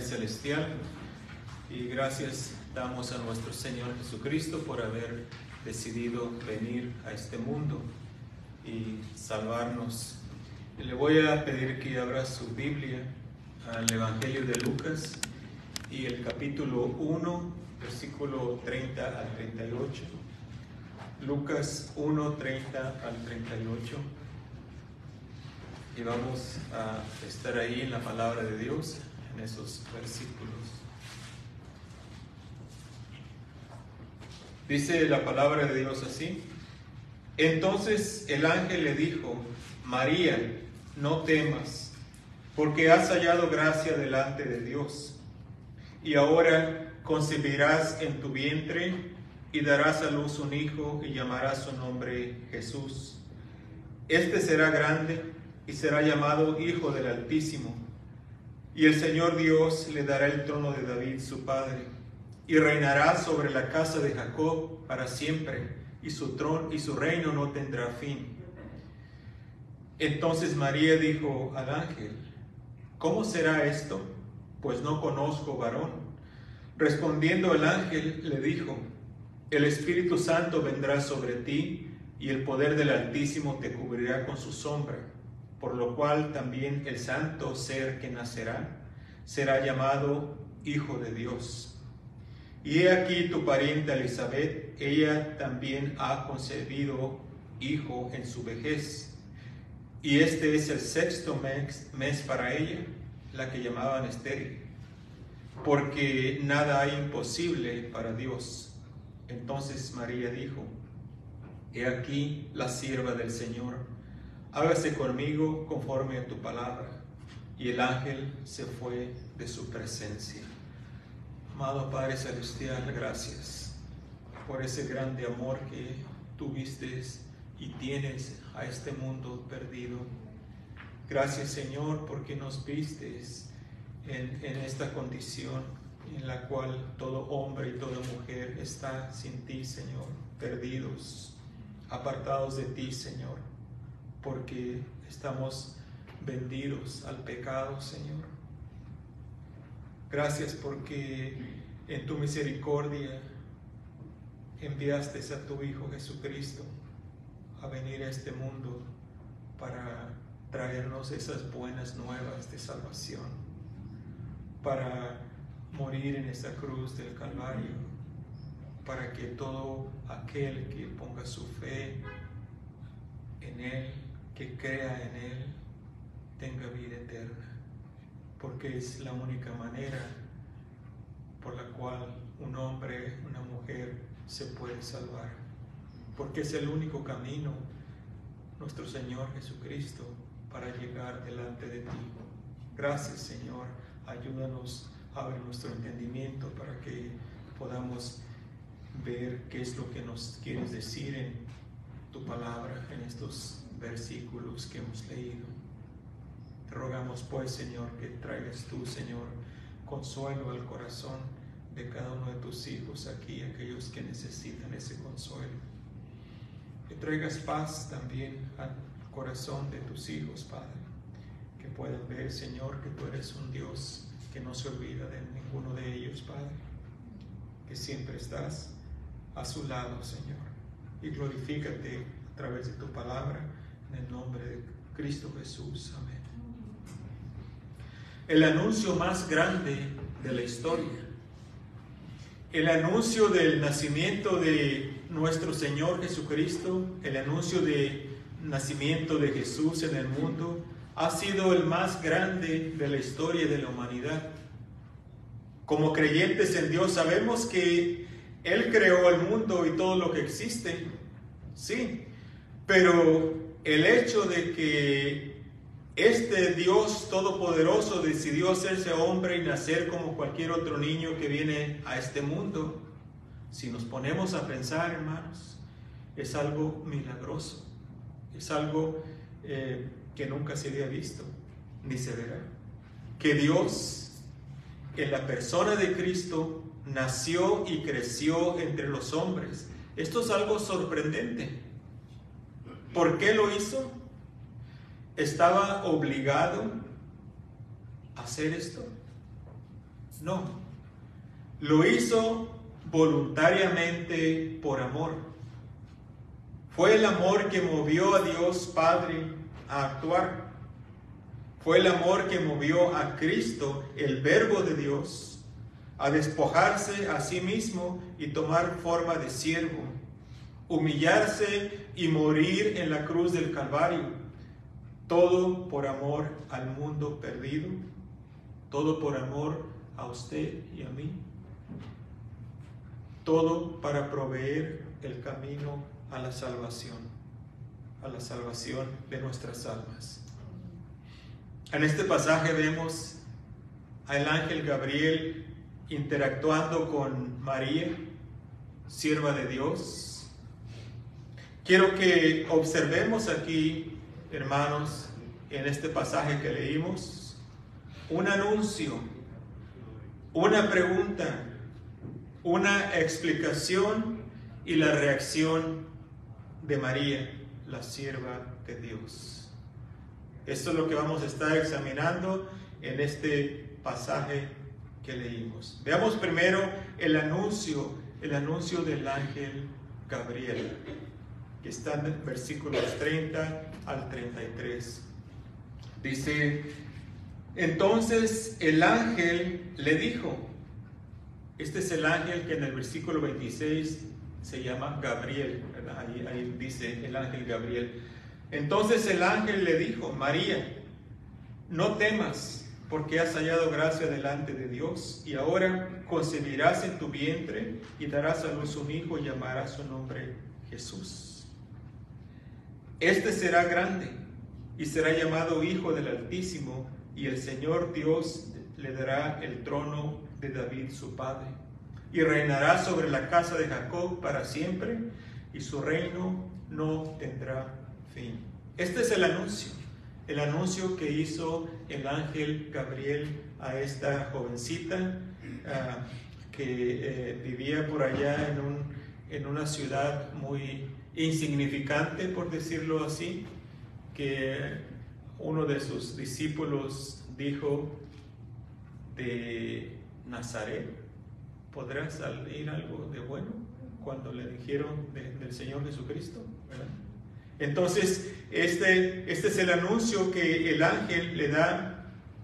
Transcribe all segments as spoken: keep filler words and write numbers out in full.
Celestial, y gracias damos a nuestro Señor Jesucristo por haber decidido venir a este mundo y salvarnos. Y le voy a pedir que abra su Biblia al Evangelio de Lucas y el capítulo uno, versículo treinta al treinta y ocho. Lucas uno, treinta al treinta y ocho. Y vamos a estar ahí en la palabra de Dios, en esos versículos. Dice la palabra de Dios así: Entonces el ángel le dijo: María, no temas, porque has hallado gracia delante de Dios. Y ahora concebirás en tu vientre y darás a luz un hijo y llamarás su nombre Jesús. Este será grande y será llamado Hijo del Altísimo. Y el Señor Dios le dará el trono de David su padre, y reinará sobre la casa de Jacob para siempre, y su trono y su reino no tendrá fin. Entonces María dijo al ángel: ¿Cómo será esto? Pues no conozco varón. Respondiendo el ángel le dijo: El Espíritu Santo vendrá sobre ti, y el poder del Altísimo te cubrirá con su sombra, por lo cual también el santo ser que nacerá será llamado Hijo de Dios. Y he aquí tu parienta Elizabeth, ella también ha concebido hijo en su vejez, y este es el sexto mes, mes para ella, la que llamaban estéril, porque nada hay imposible para Dios. Entonces María dijo: He aquí la sierva del Señor, hágase conmigo conforme a tu palabra. Y el ángel se fue de su presencia. Amado Padre Celestial, gracias por ese grande amor que tuviste y tienes a este mundo perdido. Gracias, Señor, porque nos vistes en, en esta condición en la cual todo hombre y toda mujer está sin ti, Señor, perdidos, apartados de ti, Señor, porque estamos vendidos al pecado, Señor. Gracias porque en tu misericordia enviaste a tu Hijo Jesucristo a venir a este mundo para traernos esas buenas nuevas de salvación, para morir en esa cruz del Calvario, para que todo aquel que ponga su fe en Él, que crea en Él, tenga vida eterna, porque es la única manera por la cual un hombre, una mujer se puede salvar, porque es el único camino, nuestro Señor Jesucristo, para llegar delante de ti. Gracias, Señor, ayúdanos a abrir nuestro entendimiento para que podamos ver qué es lo que nos quieres decir en tu palabra, en estos versículos que hemos leído. Te rogamos pues, Señor, que traigas tú, Señor, consuelo al corazón de cada uno de tus hijos aquí, aquellos que necesitan ese consuelo. Que traigas paz también al corazón de tus hijos, Padre, que puedan ver, Señor, que tú eres un Dios que no se olvida de ninguno de ellos, Padre, que siempre estás a su lado, Señor, y glorifícate a través de tu palabra, en el nombre de Cristo Jesús. Amén. El anuncio más grande de la historia, el anuncio del nacimiento de nuestro Señor Jesucristo, el anuncio del nacimiento de Jesús en el mundo, ha sido el más grande de la historia de la humanidad. Como creyentes en Dios sabemos que Él creó el mundo y todo lo que existe, sí, pero el hecho de que este Dios todopoderoso decidió hacerse hombre y nacer como cualquier otro niño que viene a este mundo, si nos ponemos a pensar, hermanos, es algo milagroso, es algo eh, que nunca se había visto, ni se verá. Que Dios, en la persona de Cristo, nació y creció entre los hombres. Esto es algo sorprendente. ¿Por qué lo hizo? ¿Estaba obligado a hacer esto? No, lo hizo voluntariamente por amor. Fue el amor que movió a Dios Padre a actuar. Fue el amor que movió a Cristo, el Verbo de Dios, a despojarse a sí mismo y tomar forma de siervo, humillarse y morir en la cruz del Calvario. Todo por amor al mundo perdido, todo por amor a usted y a mí, todo para proveer el camino a la salvación, a la salvación de nuestras almas. En este pasaje vemos al ángel Gabriel interactuando con María, sierva de Dios. Quiero que observemos aquí, hermanos, en este pasaje que leímos, un anuncio, una pregunta, una explicación y la reacción de María, la sierva de Dios. Esto es lo que vamos a estar examinando en este pasaje que leímos. Veamos primero el anuncio, el anuncio del ángel Gabriel, que está en versículos treinta al treinta y tres. Dice: entonces el ángel le dijo, este es el ángel que en el versículo veintiséis se llama Gabriel, ¿verdad? Ahí, ahí dice el ángel Gabriel. Entonces el ángel le dijo: María, no temas, porque has hallado gracia delante de Dios, y ahora concebirás en tu vientre y darás a luz un hijo y llamarás su nombre Jesús. Este será grande y será llamado Hijo del Altísimo, y el Señor Dios le dará el trono de David su padre, y reinará sobre la casa de Jacob para siempre, y su reino no tendrá fin. Este es el anuncio, el anuncio que hizo el ángel Gabriel a esta jovencita uh, que eh, vivía por allá en, un, en una ciudad muy insignificante, por decirlo así, que uno de sus discípulos dijo: de Nazaret podrá salir algo de bueno, cuando le dijeron de, del Señor Jesucristo, ¿verdad? Entonces, este, este es el anuncio que el ángel le da.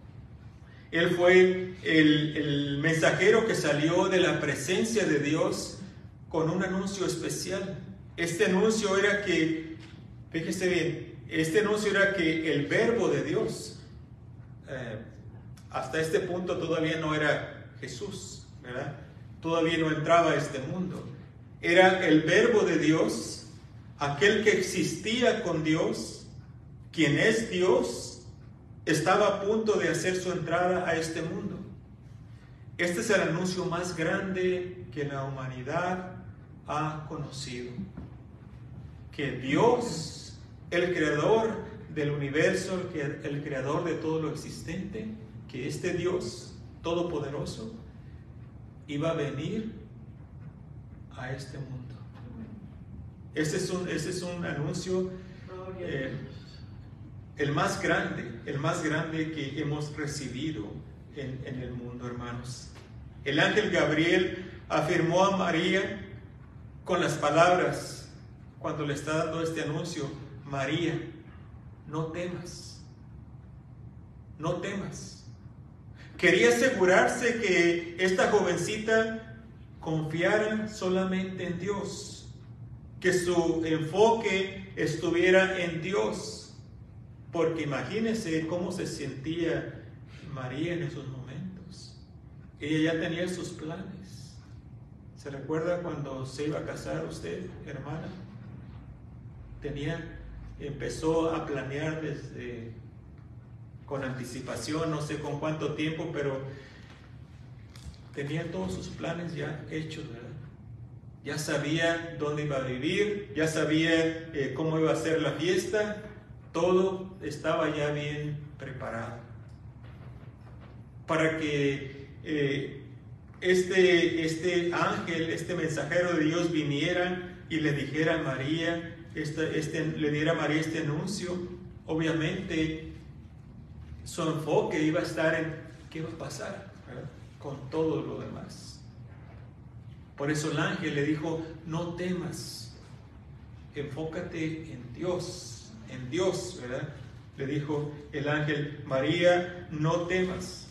Él fue el, el mensajero que salió de la presencia de Dios con un anuncio especial. Este anuncio era que, fíjese bien, este anuncio era que el Verbo de Dios, eh, hasta este punto todavía no era Jesús, ¿verdad? Todavía no entraba a este mundo. Era el Verbo de Dios, aquel que existía con Dios, quien es Dios, estaba a punto de hacer su entrada a este mundo. Este es el anuncio más grande que la humanidad ha conocido. Que Dios, el creador del universo, el, el creador de todo lo existente, que este Dios todopoderoso iba a venir a este mundo. Este es un, este es un anuncio eh, el más grande, el más grande que hemos recibido en, en el mundo, hermanos. El ángel Gabriel afirmó a María con las palabras, cuando le está dando este anuncio: María, no temas, no temas. Quería asegurarse que esta jovencita confiara solamente en Dios, que su enfoque estuviera en Dios, porque imagínense cómo se sentía María en esos momentos. Ella ya tenía sus planes. ¿Se recuerda cuando se iba a casar usted, hermana? Tenía, empezó a planear desde con anticipación, no sé con cuánto tiempo, pero tenía todos sus planes ya hechos, ¿verdad? Ya sabía dónde iba a vivir, ya sabía eh, cómo iba a ser la fiesta, todo estaba ya bien preparado. Para que eh, este, este ángel, este mensajero de Dios viniera y le dijera a María, este, este, le diera a María este anuncio, obviamente su enfoque iba a estar en qué va a pasar, ¿verdad? con todo lo demás. Por eso el ángel le dijo, no temas, enfócate en Dios, en Dios, ¿verdad? Le dijo el ángel, María, no temas.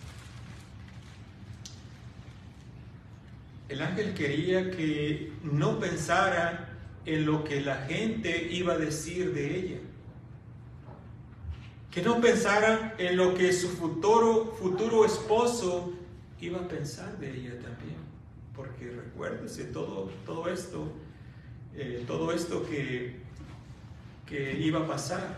El ángel quería que no pensara en lo que la gente iba a decir de ella. Que no pensara en lo que su futuro, futuro esposo iba a pensar de ella también. Porque recuérdese, todo, todo esto, eh, todo esto que, que iba a pasar,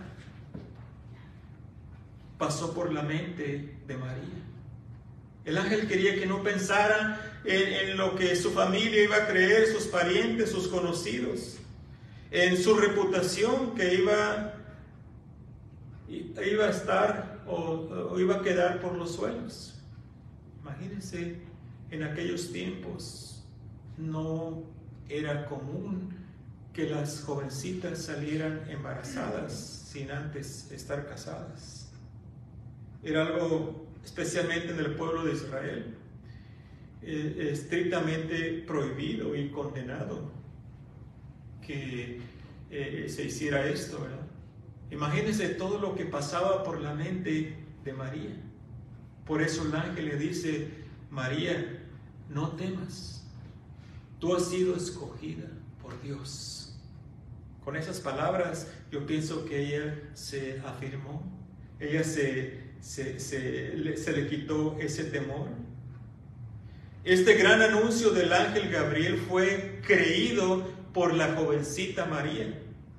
pasó por la mente de María. El ángel quería que no pensara en, en lo que su familia iba a creer, sus parientes, sus conocidos, en su reputación que iba, iba a estar o, o iba a quedar por los suelos. Imagínense, en aquellos tiempos no era común que las jovencitas salieran embarazadas sin antes estar casadas. Era algo, especialmente en el pueblo de Israel, eh, estrictamente prohibido y condenado que eh, se hiciera esto, ¿verdad? Imagínense todo lo que pasaba por la mente de María. Por eso el ángel le dice, María, no temas, tú has sido escogida por Dios. Con esas palabras yo pienso que ella se afirmó, ella se, se, se, le, se le quitó ese temor. Este gran anuncio del ángel Gabriel fue creído por la jovencita María.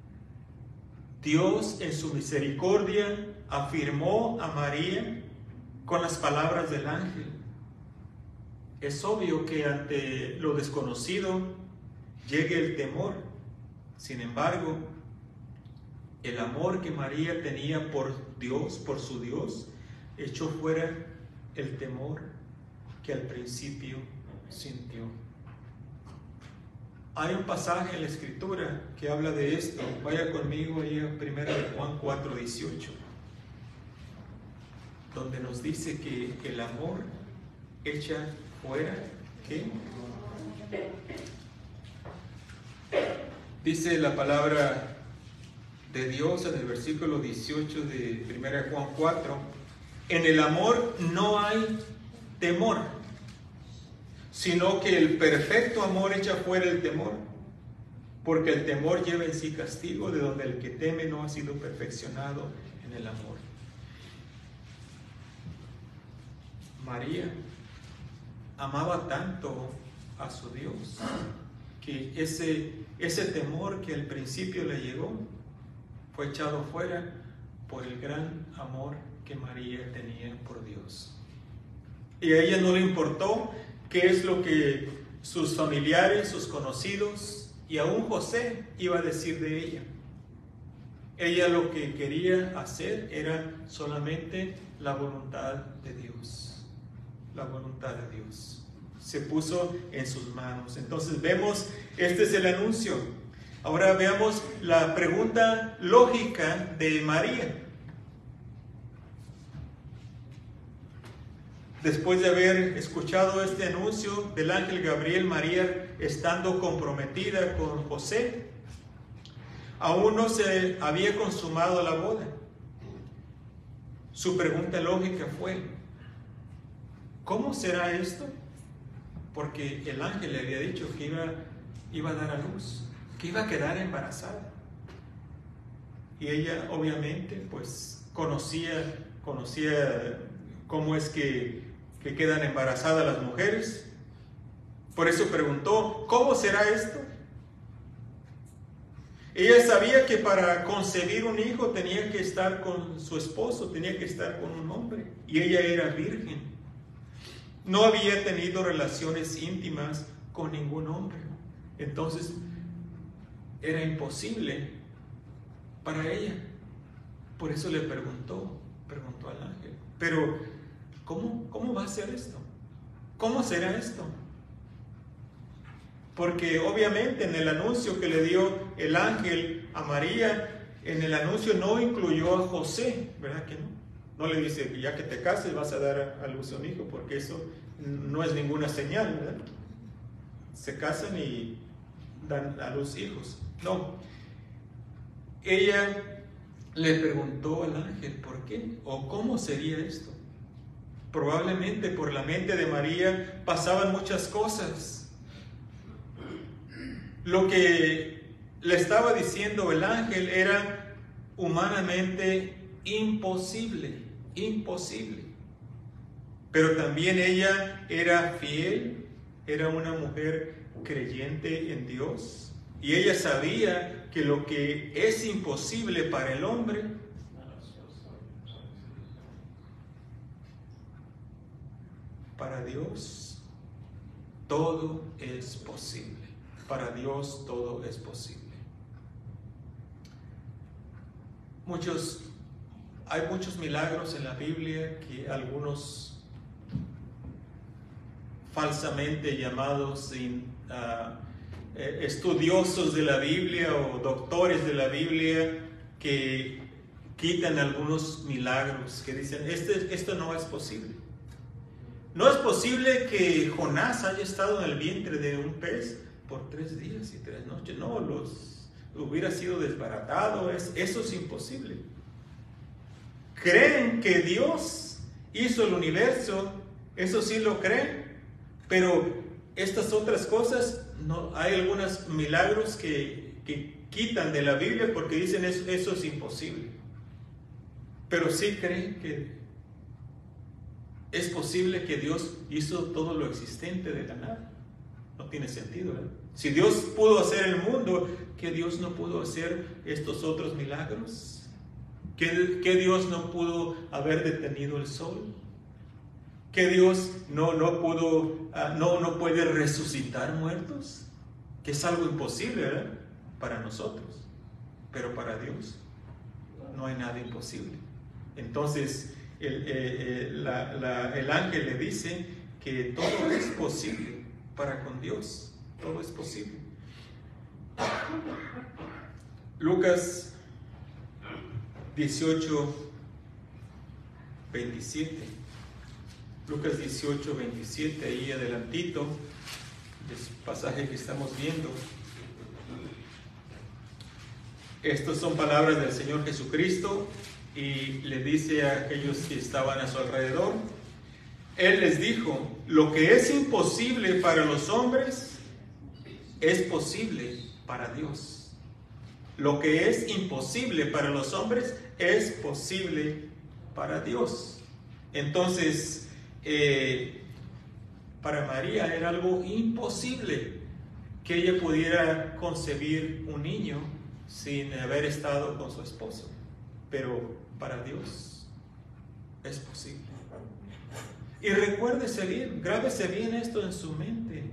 Dios en su misericordia afirmó a María con las palabras del ángel. Es obvio que ante lo desconocido llegue el temor. Sin embargo, el amor que María tenía por Dios, por su Dios, echó fuera el temor que al principio sintió. Hay un pasaje en la Escritura que habla de esto. Vaya conmigo ahí a primera de Juan cuatro dieciocho, donde nos dice que el amor echa fuera, ¿qué? Dice la palabra de Dios en el versículo dieciocho de primera de Juan cuatro, en el amor no hay temor, sino que el perfecto amor echa fuera el temor, porque el temor lleva en sí castigo, de donde el que teme no ha sido perfeccionado en el amor. María amaba tanto a su Dios que ese, ese temor que al principio le llegó fue echado fuera por el gran amor que María tenía por Dios. Y a ella no le importó qué es lo que sus familiares, sus conocidos y aún José iba a decir de ella. Ella lo que quería hacer era solamente la voluntad de Dios. La voluntad de Dios. Se puso en sus manos. Entonces vemos, este es el anuncio. Ahora veamos la pregunta lógica de María. Después de haber escuchado este anuncio del ángel Gabriel, María estando comprometida con José, aún no se había consumado la boda. Su pregunta lógica fue, ¿cómo será esto? Porque el ángel le había dicho que iba, iba a dar a luz, que iba a quedar embarazada. Y ella obviamente pues conocía, conocía cómo es que, que quedan embarazadas las mujeres. Por eso preguntó, ¿cómo será esto? Ella sabía que para concebir un hijo tenía que estar con su esposo, tenía que estar con un hombre. Y ella era virgen. No había tenido relaciones íntimas con ningún hombre. Entonces, era imposible para ella. Por eso le preguntó, preguntó al ángel. Pero, ¿cómo, cómo va a ser esto? ¿Cómo será esto? Porque obviamente en el anuncio que le dio el ángel a María, en el anuncio no incluyó a José, ¿verdad que no? No le dice, ya que te cases vas a dar a luz a un hijo, porque eso no es ninguna señal, ¿verdad? Se casan y dan a luz hijos. No. Ella le preguntó al ángel por qué o cómo sería esto. Probablemente por la mente de María pasaban muchas cosas. Lo que le estaba diciendo el ángel era humanamente imposible, imposible. Pero también ella era fiel, era una mujer creyente en Dios. Y ella sabía que lo que es imposible para el hombre, para Dios todo es posible. Para Dios todo es posible. Muchos, hay muchos milagros en la Biblia que algunos falsamente llamados sin, uh, estudiosos de la Biblia o doctores de la Biblia que quitan algunos milagros, que dicen, este, esto no es posible. No es posible que Jonás haya estado en el vientre de un pez por tres días y tres noches. No, los hubiera sido desbaratado. Es, eso es imposible. Creen que Dios hizo el universo, eso sí lo creen, pero estas otras cosas, no, hay algunos milagros que, que quitan de la Biblia porque dicen eso, eso es imposible. Pero sí creen que es posible que Dios hizo todo lo existente de la nada. No tiene sentido, ¿verdad? Si Dios pudo hacer el mundo, ¿qué Dios no pudo hacer estos otros milagros? ¿Qué, qué Dios no pudo haber detenido el sol? ¿Qué Dios no, no pudo, uh, no, no puede resucitar muertos? Que es algo imposible, ¿verdad? Para nosotros. Pero para Dios no hay nada imposible. Entonces, el, eh, la, la, el ángel le dice que todo es posible para con Dios. Todo es posible. Lucas dieciocho, veintisiete. Lucas dieciocho, veintisiete, ahí adelantito, es el pasaje que estamos viendo. Estas son palabras del Señor Jesucristo y le dice a aquellos que estaban a su alrededor. Él les dijo, lo que es imposible para los hombres es posible para Dios. Lo que es imposible para los hombres es posible para Dios. Entonces, eh, para María era algo imposible que ella pudiera concebir un niño sin haber estado con su esposo. Pero para Dios es posible. Y recuérdese bien, grábese bien esto en su mente.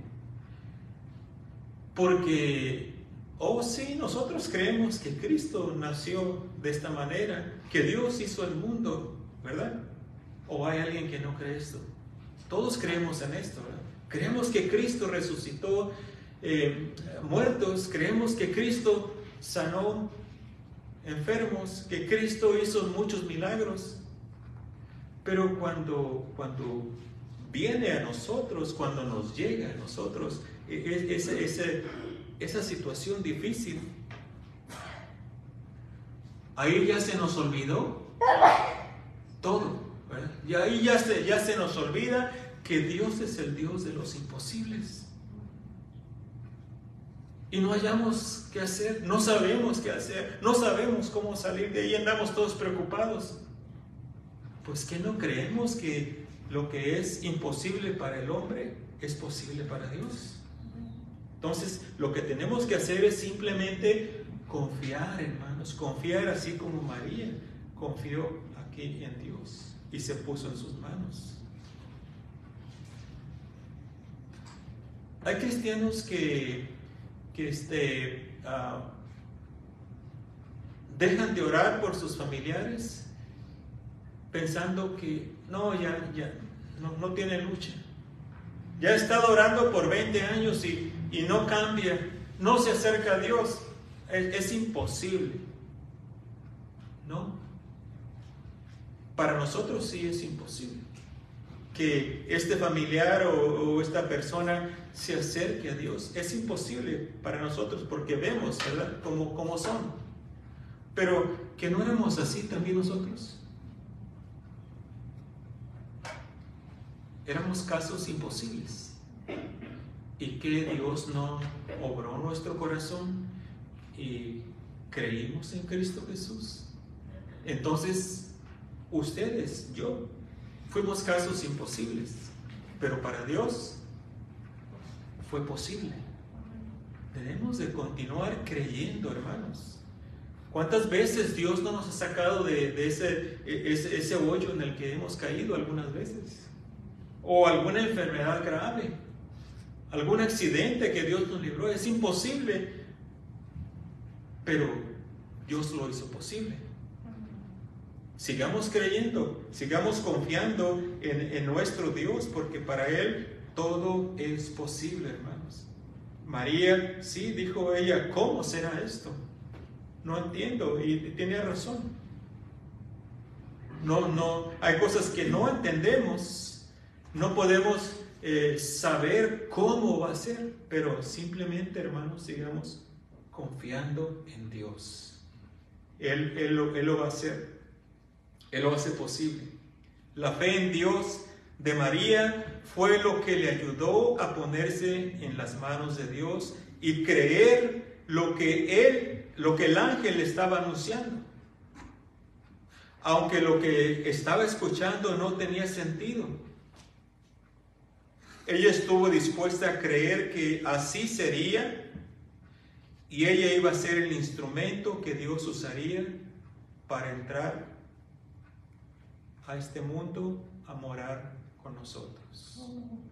Porque, oh sí, nosotros creemos que Cristo nació de esta manera, que Dios hizo el mundo, ¿verdad? ¿O hay alguien que no cree esto? Todos creemos en esto, ¿verdad? Creemos que Cristo resucitó eh, muertos, creemos que Cristo sanó enfermos, que Cristo hizo muchos milagros. Pero cuando, cuando viene a nosotros, cuando nos llega a nosotros esa, esa, esa situación difícil, ahí ya se nos olvidó todo, ¿verdad? Y ahí ya se, ya se nos olvida que Dios es el Dios de los imposibles. Y no hallamos qué hacer, no sabemos qué hacer, no sabemos cómo salir de ahí, andamos todos preocupados. Pues que no creemos que lo que es imposible para el hombre es posible para Dios. Entonces, lo que tenemos que hacer es simplemente confiar, hermanos, confiar así como María confió aquí en Dios y se puso en sus manos. Hay cristianos que, que este, uh, dejan de orar por sus familiares pensando que no, ya, ya no, no tiene lucha. Ya ha estado orando por veinte años y, y no cambia, no se acerca a Dios. Es, es imposible. ¿No? Para nosotros sí es imposible. que este familiar o, o esta persona se acerque a Dios. Es imposible para nosotros porque vemos, ¿verdad?, cómo, cómo son. Pero que no éramos así también nosotros. Éramos casos imposibles. Y que Dios no obró nuestro corazón y creímos en Cristo Jesús. Entonces, ustedes, yo, fuimos casos imposibles, pero para Dios fue posible. Debemos de continuar creyendo, hermanos. ¿Cuántas veces Dios no nos ha sacado de, de ese, ese, ese hoyo en el que hemos caído algunas veces? O alguna enfermedad grave, algún accidente que Dios nos libró. Es imposible, pero Dios lo hizo posible. Sigamos creyendo, sigamos confiando en, en nuestro Dios, porque para Él todo es posible, hermanos. María, sí, dijo ella, ¿cómo será esto? No entiendo, y tiene razón. No, no, hay cosas que no entendemos, no podemos eh, saber cómo va a ser, pero simplemente, hermanos, sigamos confiando en Dios. Él, él, lo, él lo va a hacer. Él lo hace posible. La fe en Dios de María fue lo que le ayudó a ponerse en las manos de Dios y creer lo que él, lo que el ángel le estaba anunciando. Aunque lo que estaba escuchando no tenía sentido. Ella estuvo dispuesta a creer que así sería y ella iba a ser el instrumento que Dios usaría para entrar a este mundo a morar con nosotros.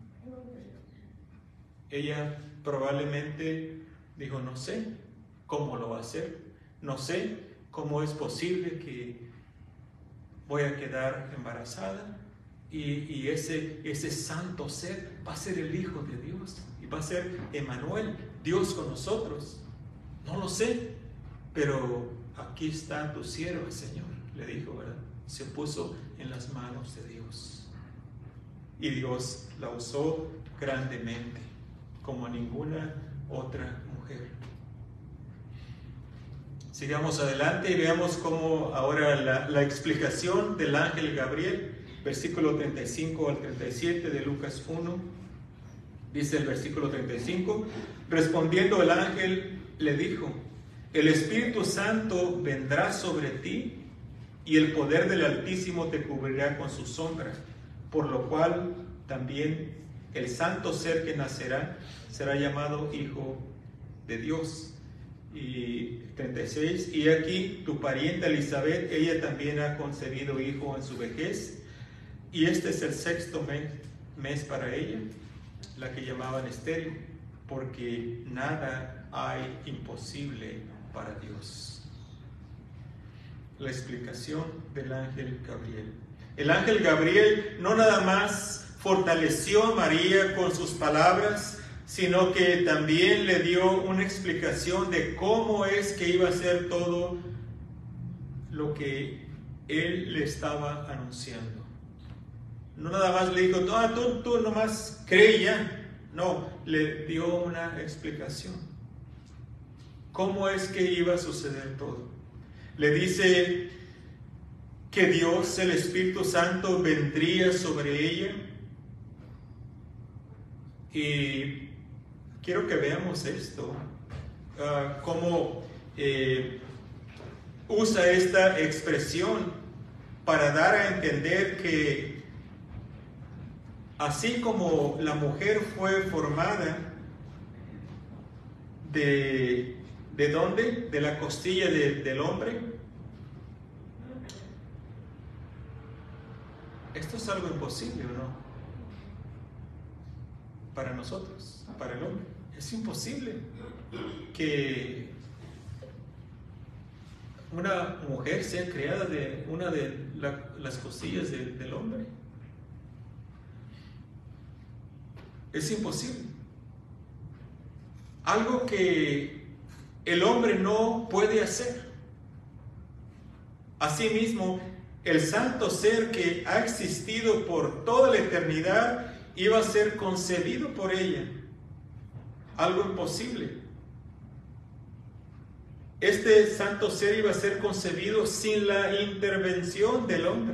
Ella probablemente dijo, no sé cómo lo va a hacer, no sé cómo es posible que voy a quedar embarazada y, y ese, ese santo ser va a ser el Hijo de Dios y va a ser Emmanuel, Dios con nosotros. No lo sé, pero aquí está tu sierva, Señor, le dijo, ¿verdad? Se puso en las manos de Dios. Y Dios la usó grandemente, como ninguna otra mujer. Sigamos adelante y veamos cómo ahora la, la explicación del ángel Gabriel, versículo treinta y cinco al treinta y siete de Lucas uno. Dice el versículo treinta y cinco, respondiendo el ángel le dijo, el Espíritu Santo vendrá sobre ti y el poder del Altísimo te cubrirá con su sombra, por lo cual también el santo ser que nacerá será llamado Hijo de Dios. Y treinta y seis, y aquí tu parienta Elizabeth, ella también ha concebido hijo en su vejez, y este es el sexto mes, mes para ella, la que llamaban estéril, porque nada hay imposible para Dios. La explicación del ángel Gabriel. El ángel Gabriel no nada más fortaleció a María con sus palabras, sino que también le dio una explicación de cómo es que iba a ser todo lo que él le estaba anunciando. No nada más le dijo, ah, tú, tú nomás cree ya. No, le dio una explicación. ¿Cómo es que iba a suceder todo? Le dice que Dios, el Espíritu Santo, vendría sobre ella. Y quiero que veamos esto, uh, cómo eh, usa esta expresión para dar a entender que así como la mujer fue formada de, ¿de dónde? De la costilla de, del hombre. Esto es algo imposible, ¿o no? Para nosotros, para el hombre. Es imposible que una mujer sea creada de una de la, las costillas de, del hombre. Es imposible. Algo que el hombre no puede hacer. Asimismo, el santo ser que ha existido por toda la eternidad, iba a ser concebido por ella. Algo imposible. Este santo ser iba a ser concebido sin la intervención del hombre.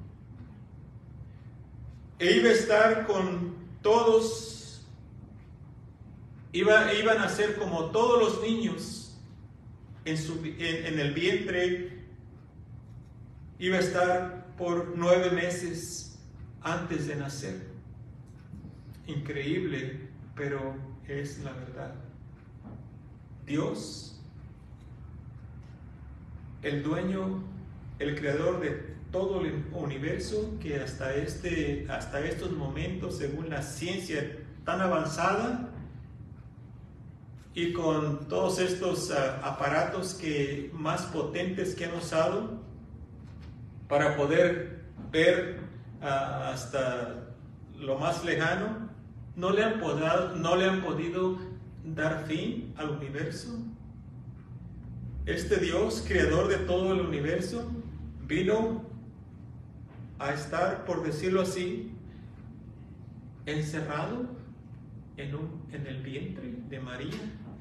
E iba a estar con todos, iba, iban a ser como todos los niños en, su, en, en el vientre. Iba a estar por nueve meses antes de nacer. Increíble, pero es la verdad. Dios, el dueño, el creador de todo el universo, que hasta, este, hasta estos momentos, según la ciencia tan avanzada y con todos estos uh, aparatos que, más potentes que han usado para poder ver uh, hasta lo más lejano, no le han podido, no le han podido dar fin al universo. Este Dios, creador de todo el universo, vino a estar, por decirlo así, encerrado en, un, en el vientre de María.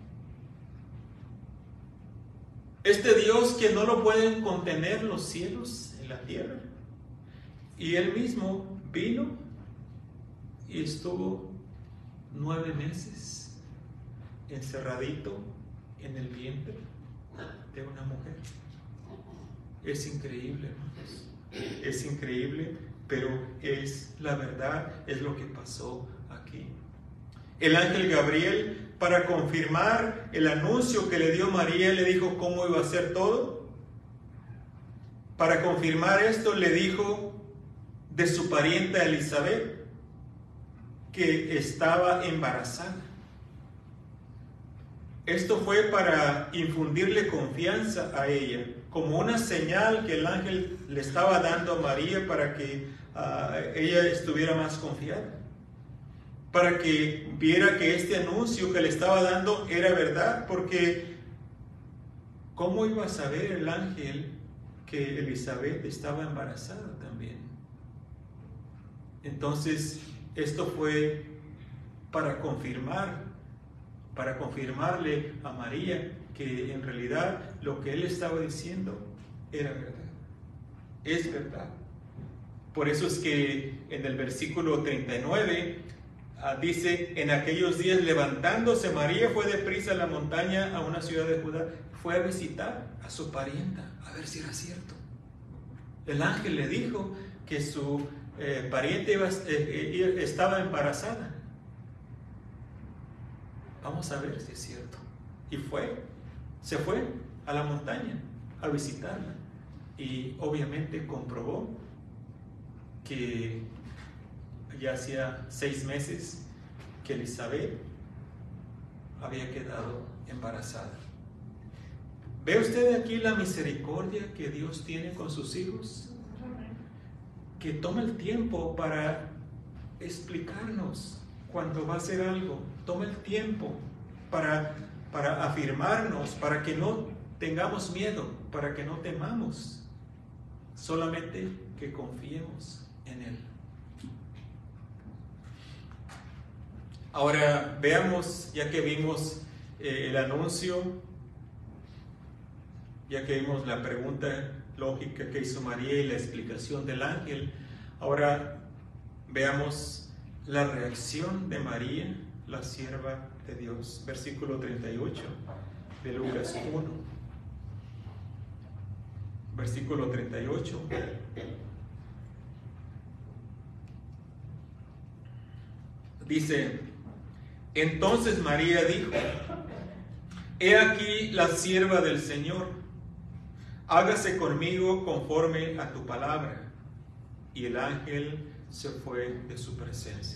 Este Dios que no lo pueden contener los cielos en la tierra. Y Él mismo vino y estuvo nueve meses encerradito en el vientre de una mujer. Es increíble, hermanos. Es increíble, pero es la verdad, es lo que pasó aquí. El ángel Gabriel, para confirmar el anuncio que le dio María, le dijo cómo iba a ser todo. Para confirmar esto, le dijo de su parienta Elizabeth que estaba embarazada. Esto fue para infundirle confianza a ella, como una señal que el ángel le estaba dando a María para que uh, ella estuviera más confiada, para que viera que este anuncio que le estaba dando era verdad, porque ¿cómo iba a saber el ángel que Elizabeth estaba embarazada también? Entonces, esto fue para confirmar, para confirmarle a María que en realidad lo que él estaba diciendo era verdad, es verdad. Por eso es que en el versículo treinta y nueve uh, dice, en aquellos días levantándose María fue deprisa a la montaña, a una ciudad de Judá, fue a visitar a su parienta, a ver si era cierto. El ángel le dijo que su eh, pariente iba, eh, eh, estaba embarazada. Vamos a ver si es cierto. Y fue, se fue a la montaña a visitarla. Y obviamente comprobó que ya hacía seis meses que Elizabeth había quedado embarazada. ¿Ve usted aquí la misericordia que Dios tiene con sus hijos? Que toma el tiempo para explicarnos cuando va a hacer algo. Toma el tiempo para, para afirmarnos, para que no tengamos miedo, para que no temamos, solamente que confiemos en Él. Ahora veamos, ya que vimos eh, el anuncio, ya que vimos la pregunta lógica que hizo María y la explicación del ángel, ahora veamos la reacción de María, la sierva de Dios. Versículo treinta y ocho de Lucas uno. Versículo treinta y ocho. Dice, entonces María dijo, he aquí la sierva del Señor, hágase conmigo conforme a tu palabra. Y el ángel se fue de su presencia.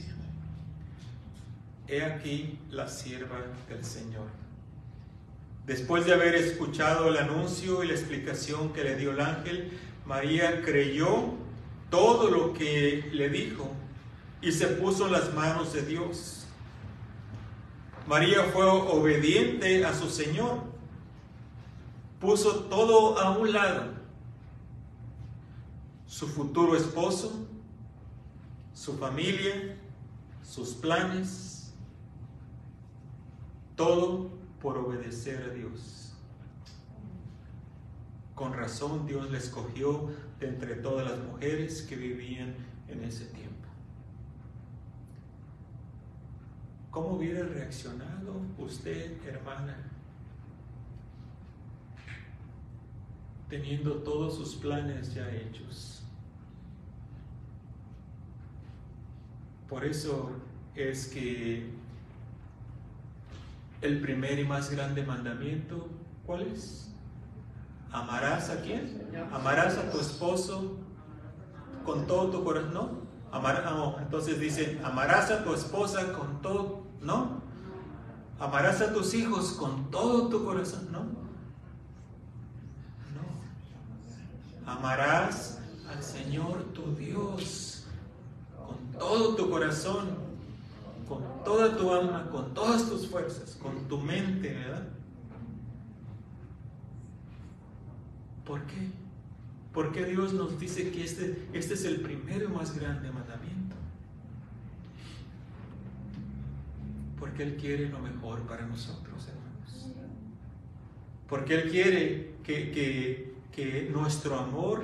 He aquí la sierva del Señor. Después de haber escuchado el anuncio y la explicación que le dio el ángel, María creyó todo lo que le dijo y se puso en las manos de Dios. María fue obediente a su Señor, puso todo a un lado su futuro esposo, su familia, sus planes, todo por obedecer a Dios. Con razón Dios le escogió de entre todas las mujeres que vivían en ese tiempo. ¿Cómo hubiera reaccionado usted, hermana, teniendo todos sus planes ya hechos? Por eso es que el primer y más grande mandamiento, ¿cuál es? ¿Amarás a quién? ¿Amarás a tu esposo con todo tu corazón? ¿No? Amar, no. Entonces dice, amarás a tu esposa con todo, ¿no? Amarás a tus hijos con todo tu corazón, ¿no? No. Amarás al Señor tu Dios con todo tu corazón, con toda tu alma, con todas tus fuerzas, con tu mente, ¿verdad? ¿Por qué? Porque Dios nos dice que este, este es el primero y más grande mandamiento. Porque Él quiere lo mejor para nosotros, hermanos. Porque Él quiere que, que, que nuestro amor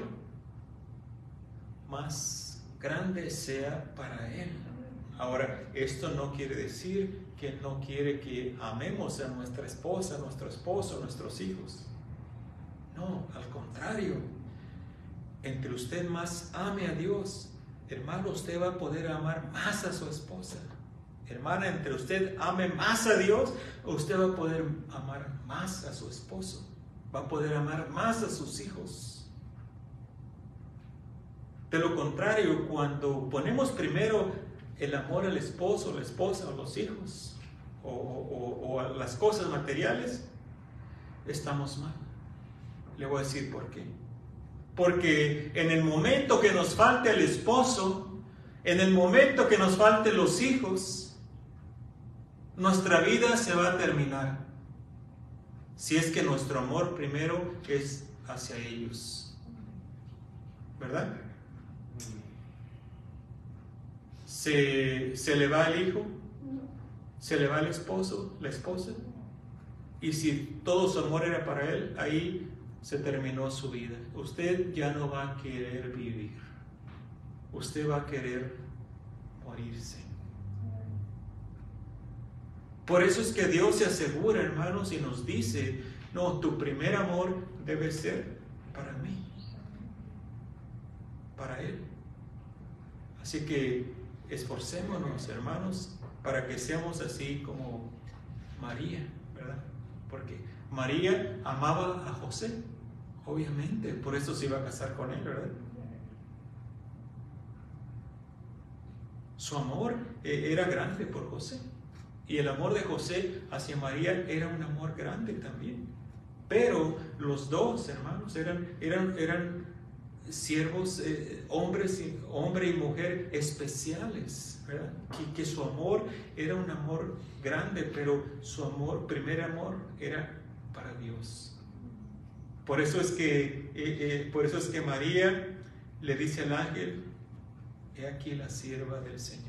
más grande sea para Él. Ahora, esto no quiere decir que Él no quiere que amemos a nuestra esposa, a nuestro esposo, a nuestros hijos. No, al contrario. Entre usted más ame a Dios, hermano, usted va a poder amar más a su esposa. Hermana, entre usted ame más a Dios, usted va a poder amar más a su esposo. Va a poder amar más a sus hijos. De lo contrario, cuando ponemos primero el amor al esposo, la esposa o los hijos, o, o, o a las cosas materiales, estamos mal. Le voy a decir por qué. Porque en el momento que nos falte el esposo, en el momento que nos falten los hijos, nuestra vida se va a terminar. Si es que nuestro amor primero es hacia ellos. ¿Verdad? Se, se le va el hijo, se le va el esposo, la esposa. Y si todo su amor era para él, ahí se terminó su vida. Usted ya no va a querer vivir. Usted va a querer morirse. Por eso es que Dios se asegura, hermanos, y nos dice, no, tu primer amor debe ser para mí, para Él. Así que esforcémonos, hermanos, para que seamos así como María, ¿verdad? Porque María amaba a José, obviamente, por eso se iba a casar con él, ¿verdad? Su amor eh, era grande por José, y el amor de José hacia María era un amor grande también. Pero los dos, hermanos, eran, eran, eran siervos, eh, hombres, hombre y mujer especiales, ¿verdad? Que, que su amor era un amor grande, pero su amor, primer amor, era para Dios. Por eso es que, eh, eh, por eso es que María le dice al ángel, he aquí la sierva del Señor.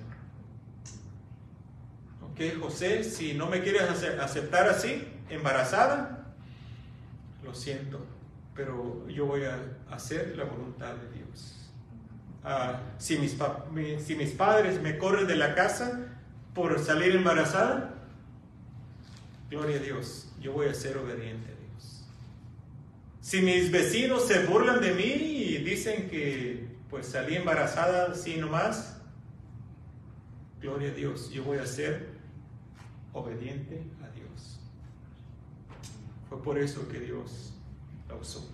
Ok, José, si no me quieres aceptar así, embarazada, lo siento, pero yo voy a hacer la voluntad de Dios. Uh, si, mis pa- mi, si mis padres me corren de la casa por salir embarazada, gloria a Dios, yo voy a ser obediente a Dios. Si mis vecinos se burlan de mí y dicen que pues salí embarazada así nomás, gloria a Dios, yo voy a ser obediente a Dios. Fue por eso que Dios la usó.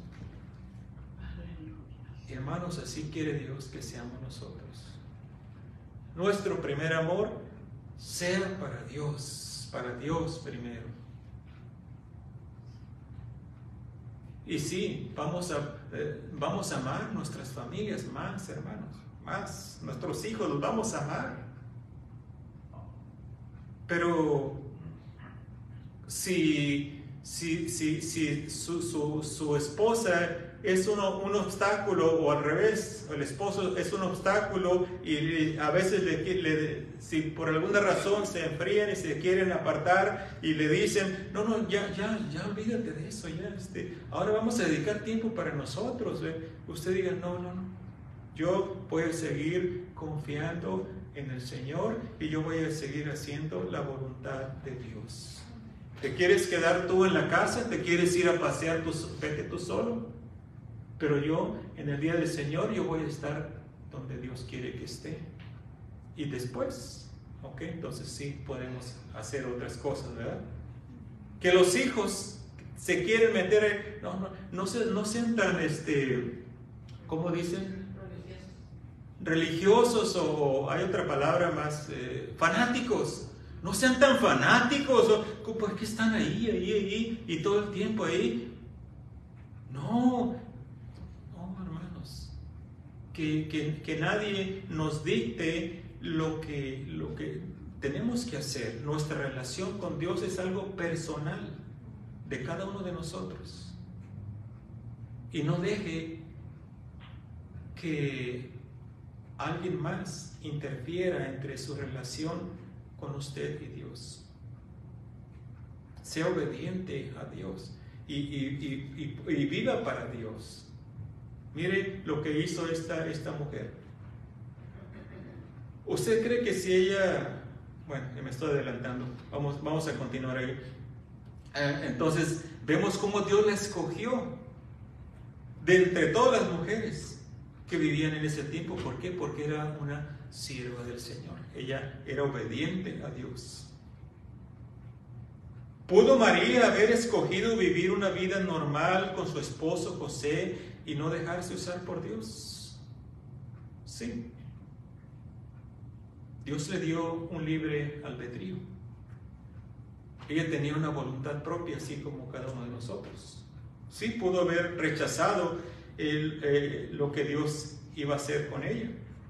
Y hermanos, así quiere Dios que seamos nosotros. Nuestro primer amor sea para Dios, para Dios primero. Y sí, vamos a, eh, vamos a amar nuestras familias más, hermanos, más. Nuestros hijos los vamos a amar. Pero si, si, si, si su, su, su esposa es uno, un obstáculo, o al revés, el esposo es un obstáculo y a veces le, le, si por alguna razón se enfrían y se quieren apartar y le dicen, no, no, ya, ya, ya olvídate de eso, ya, este, ahora vamos a dedicar tiempo para nosotros. ¿eh? Usted diga, no, no, no, yo voy a seguir confiando en el Señor y yo voy a seguir haciendo la voluntad de Dios. ¿Te quieres quedar tú en la casa? ¿Te quieres ir a pasear? Tú, vete tú solo. Pero yo, en el día del Señor, yo voy a estar donde Dios quiere que esté. Y después, ¿ok? Entonces sí podemos hacer otras cosas, ¿verdad? Que los hijos se quieren meter en... No, no, no, se, no sean tan, este, ¿cómo dicen? Religiosos, o hay otra palabra más, eh, fanáticos. No sean tan fanáticos, o, ¿por qué están ahí, ahí, ahí, y todo el tiempo ahí? No, no, hermanos, que, que, que nadie nos dicte lo que, lo que tenemos que hacer. Nuestra relación con Dios es algo personal de cada uno de nosotros. Y no deje que alguien más interfiera entre su relación con usted y Dios. Sea obediente a Dios y, y, y, y viva para Dios. Mire lo que hizo esta, esta mujer. ¿Usted cree que si ella... Bueno, me estoy adelantando. Vamos, vamos a continuar ahí. Eh, entonces, vemos cómo Dios la escogió de entre todas las mujeres que vivían en ese tiempo. ¿Por qué? Porque era una sierva del Señor. Ella era obediente a Dios. ¿Pudo María haber escogido vivir una vida normal con su esposo José y no dejarse usar por Dios? Sí. Dios le dio un libre albedrío. Ella tenía una voluntad propia, así como cada uno de nosotros. Sí, pudo haber rechazado el, eh, lo que Dios iba a hacer con ella.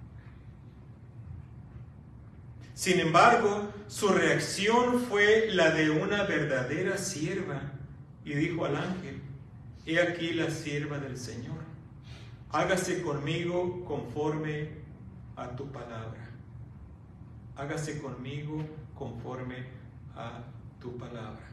Sin embargo, su reacción fue la de una verdadera sierva y dijo al ángel: he aquí la sierva del Señor, hágase conmigo conforme a tu palabra. Hágase conmigo conforme a tu palabra.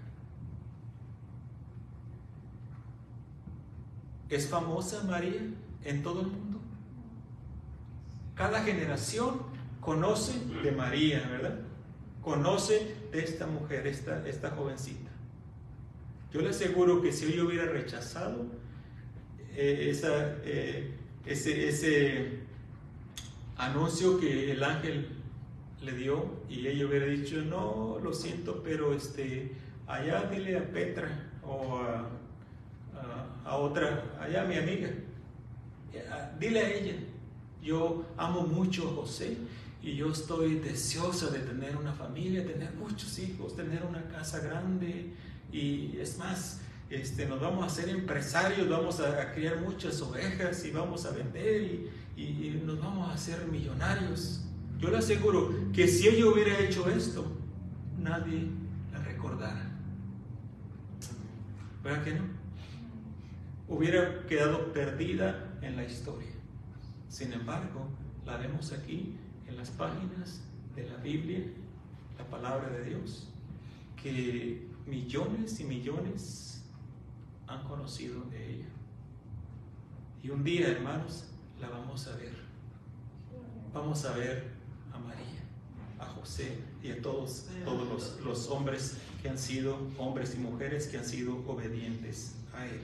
¿Es famosa María en todo el mundo? Cada generación conoce de María, ¿verdad? Conoce de esta mujer, esta, esta jovencita. Yo le aseguro que si ella hubiera rechazado eh, esa, eh, ese, ese anuncio que el ángel le dio, y ella hubiera dicho, no, lo siento, pero este, allá dile a Petra o a, a, a otra, allá a mi amiga, dile a ella, yo amo mucho a José y yo estoy deseosa de tener una familia, tener muchos hijos, tener una casa grande, y es más, este, nos vamos a hacer empresarios, vamos a, a criar muchas ovejas y vamos a vender y, y, y nos vamos a hacer millonarios. Yo le aseguro que si ella hubiera hecho esto, nadie la recordara. ¿Verdad que no? Hubiera quedado perdida en la historia. Sin embargo, la vemos aquí en las páginas de la Biblia, la palabra de Dios, que millones y millones han conocido de ella. Y un día, hermanos, la vamos a ver. Vamos a ver a María, a José y a todos, todos los, los hombres que han sido, hombres y mujeres que han sido obedientes a Él.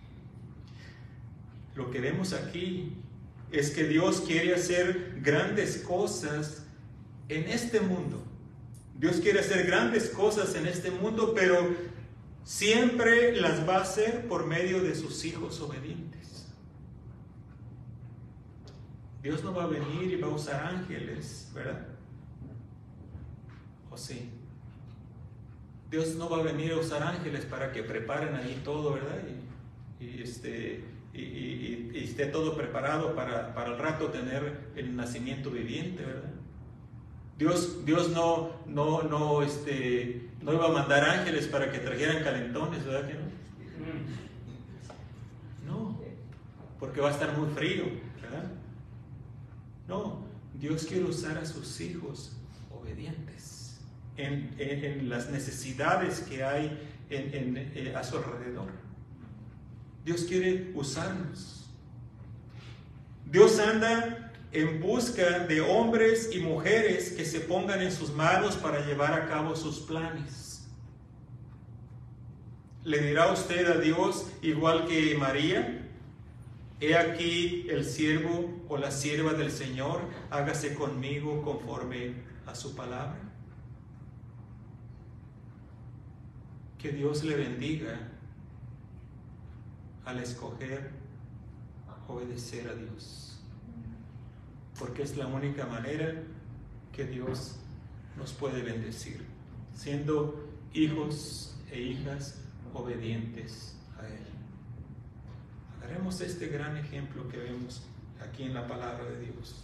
Lo que vemos aquí es que Dios quiere hacer grandes cosas en este mundo. Dios quiere hacer grandes cosas en este mundo, pero siempre las va a hacer por medio de sus hijos obedientes. Dios no va a venir y va a usar ángeles, ¿verdad? ¿O sí? Dios no va a venir a usar ángeles para que preparen ahí todo, ¿verdad? Y, y este... Y, y, y esté todo preparado para, para el rato tener el nacimiento viviente, ¿verdad? Dios, Dios no, no, no, este, no iba a mandar ángeles para que trajeran calentones, ¿verdad que no? No. porque va a estar muy frío, ¿verdad? No, Dios quiere usar a sus hijos obedientes en, en, en las necesidades que hay en, en, en, a su alrededor. Dios quiere usarnos. Dios anda en busca de hombres y mujeres que se pongan en sus manos para llevar a cabo sus planes. ¿Le dirá usted a Dios igual que María? He aquí el siervo o la sierva del Señor, hágase conmigo conforme a su palabra. Que Dios le bendiga al escoger obedecer a Dios, porque es la única manera que Dios nos puede bendecir, siendo hijos e hijas obedientes a Él. Haremos este gran ejemplo que vemos aquí en la palabra de Dios.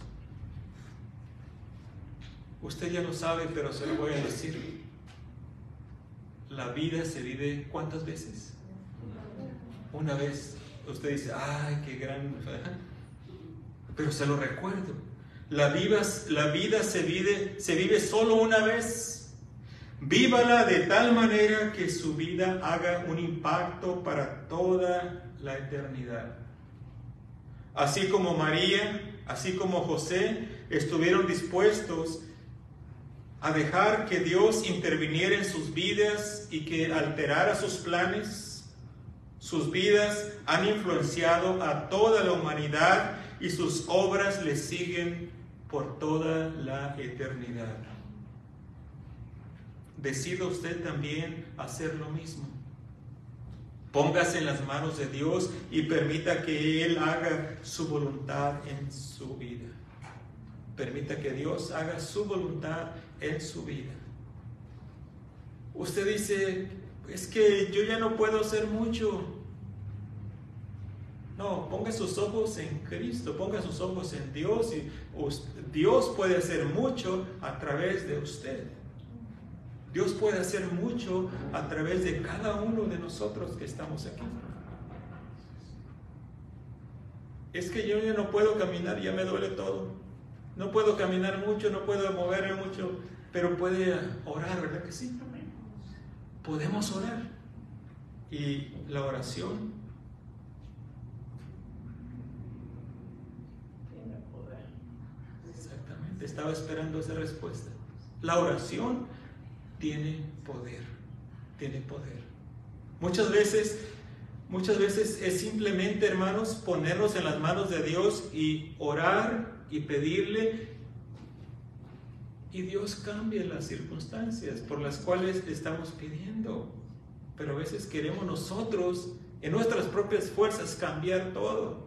Usted ya lo sabe, pero se lo voy a decir. La vida se vive ¿cuántas veces? Una vez. Usted dice, ay, qué gran... Pero se lo recuerdo. La vida, la vida se vive, se vive solo una vez. Vívala de tal manera que su vida haga un impacto para toda la eternidad. Así como María, así como José estuvieron dispuestos a dejar que Dios interviniera en sus vidas y que alterara sus planes, sus vidas han influenciado a toda la humanidad y sus obras le siguen por toda la eternidad. Decida usted también hacer lo mismo. Póngase en las manos de Dios y permita que Él haga su voluntad en su vida. Permita que Dios haga su voluntad en su vida. Usted dice, es que yo ya no puedo hacer mucho. No, ponga sus ojos en Cristo, ponga sus ojos en Dios y Dios puede hacer mucho a través de usted. Dios puede hacer mucho a través de cada uno de nosotros que estamos aquí. Es que yo ya no puedo caminar, ya me duele todo. No puedo caminar mucho, no puedo moverme mucho, pero puede orar, ¿verdad que sí? Podemos orar. Y la oración tiene poder. Exactamente, estaba esperando esa respuesta. La oración tiene poder, tiene poder. Muchas veces, muchas veces es simplemente, hermanos, ponernos en las manos de Dios y orar y pedirle, y Dios cambia las circunstancias por las cuales estamos pidiendo. Pero a veces queremos nosotros, en nuestras propias fuerzas, cambiar todo.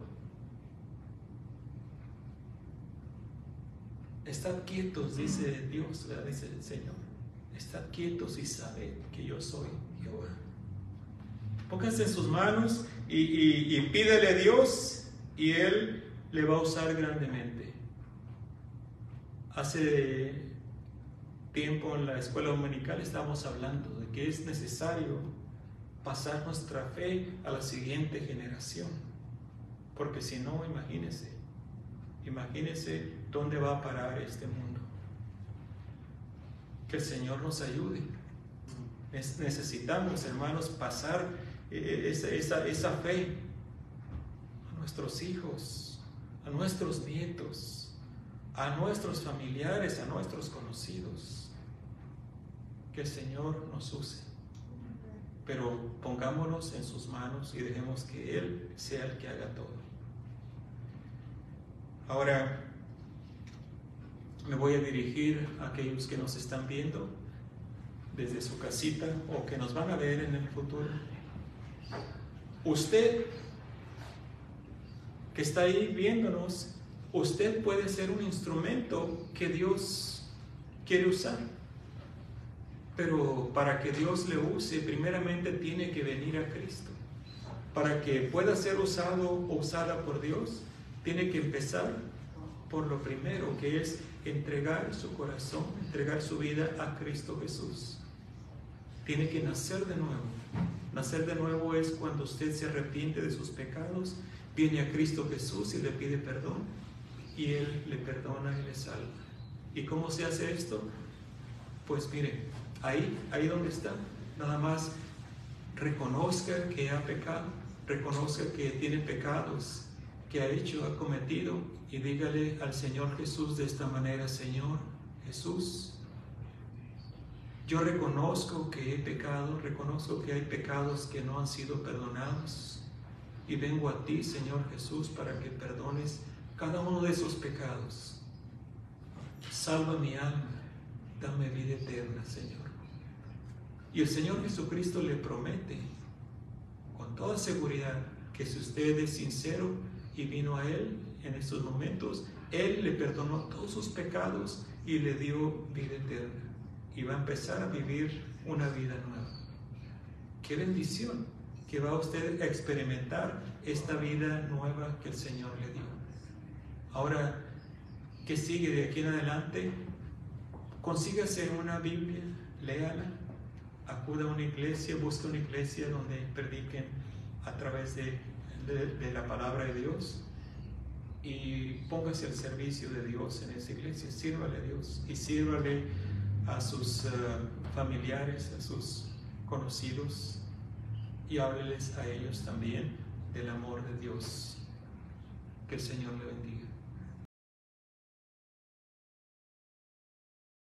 Estad quietos, dice Dios, ¿verdad? Dice el Señor. Estad quietos y sabed que yo soy Jehová. Pónganse en sus manos y, y, y pídele a Dios y Él le va a usar grandemente. Hace tiempo en la escuela dominical estábamos hablando de que es necesario pasar nuestra fe a la siguiente generación. Porque si no, imagínense, imagínense dónde va a parar este mundo. Que el Señor nos ayude. Es, necesitamos, hermanos, pasar esa, esa, esa fe a nuestros hijos, a nuestros nietos, a nuestros familiares, a nuestros conocidos. Que el Señor nos use. Pero pongámonos en sus manos y dejemos que Él sea el que haga todo. Ahora me voy a dirigir a aquellos que nos están viendo desde su casita o que nos van a ver en el futuro. Usted que está ahí viéndonos, usted puede ser un instrumento que Dios quiere usar. Pero para que Dios le use, primeramente tiene que venir a Cristo. Para que pueda ser usado o usada por Dios, tiene que empezar por lo primero, que es entregar su corazón, entregar su vida a Cristo Jesús. Tiene que nacer de nuevo. Nacer de nuevo es cuando usted se arrepiente de sus pecados, viene a Cristo Jesús y le pide perdón, y Él le perdona y le salva. ¿Y cómo se hace esto? Pues mire, ahí, ahí donde está, nada más reconozca que ha pecado, reconozca que tiene pecados, que ha hecho, ha cometido, y dígale al Señor Jesús de esta manera: Señor Jesús, yo reconozco que he pecado, reconozco que hay pecados que no han sido perdonados, y vengo a ti, Señor Jesús, para que perdones cada uno de esos pecados. Salva mi alma, dame vida eterna, Señor. Y el Señor Jesucristo le promete con toda seguridad que si usted es sincero y vino a Él en estos momentos, Él le perdonó todos sus pecados y le dio vida eterna. Y va a empezar a vivir una vida nueva. ¡Qué bendición! Que va usted a experimentar esta vida nueva que el Señor le dio. Ahora, ¿qué sigue de aquí en adelante? Consígase una Biblia, léala, acuda a una iglesia, busque una iglesia donde prediquen a través de, de, de la palabra de Dios, y póngase al servicio de Dios en esa iglesia. Sírvale a Dios y sírvale a sus uh, familiares, a sus conocidos, y hábleles a ellos también del amor de Dios. Que el Señor le bendiga.